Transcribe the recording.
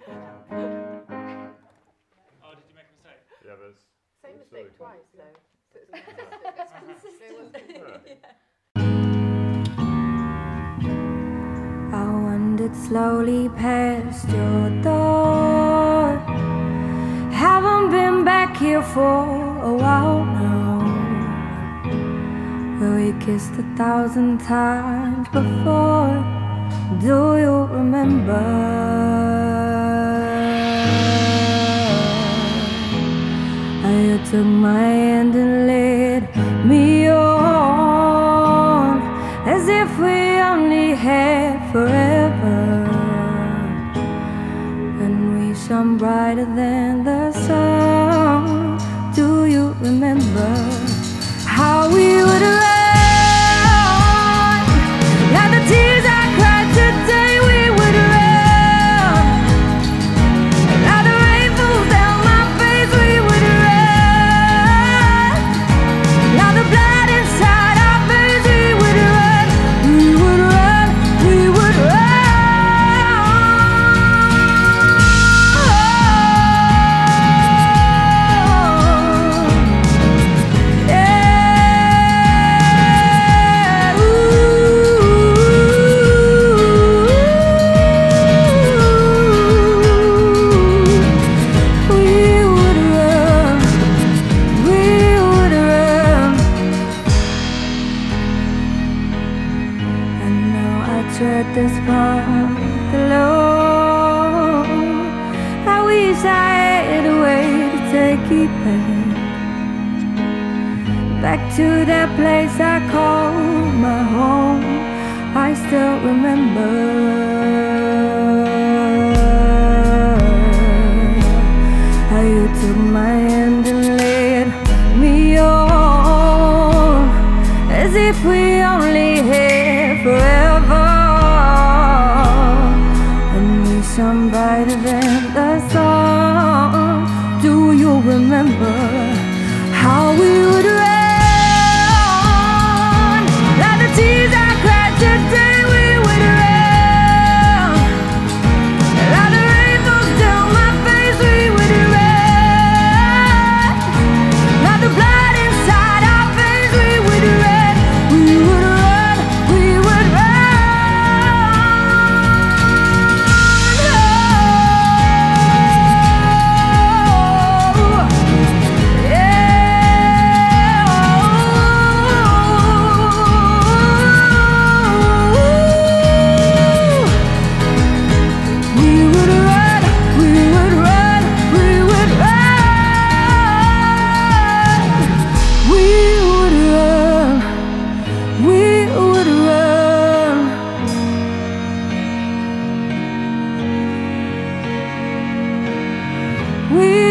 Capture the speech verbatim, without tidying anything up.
Oh, did you make a mistake? Yeah, there's... Same there's mistake two. twice, though. So it's consistent. It's consistent. Yeah. I wandered slowly past your door. Haven't been back here for a while now, where we kissed a thousand times before. Do you remember? How you took my hand and led me on, as if we only had forever, and we shone brighter than the sun. Do you remember how we would run, like the tears I cried today? We would run, like the rain falls down my face. We would run, like the blood inside our veins. We would run, we would run, we would run. Tread this path alone. I wish I had a way to take you back, back to that place I call my home. I still remember how you took my hand and led me on, as if we only had forever. Shine brighter than the sun. Do you remember how we would run, like the tears I cried today? We would run, like the rain falls down my face. We would run, like the blood inside our veins. We would run, we would run, we would run. We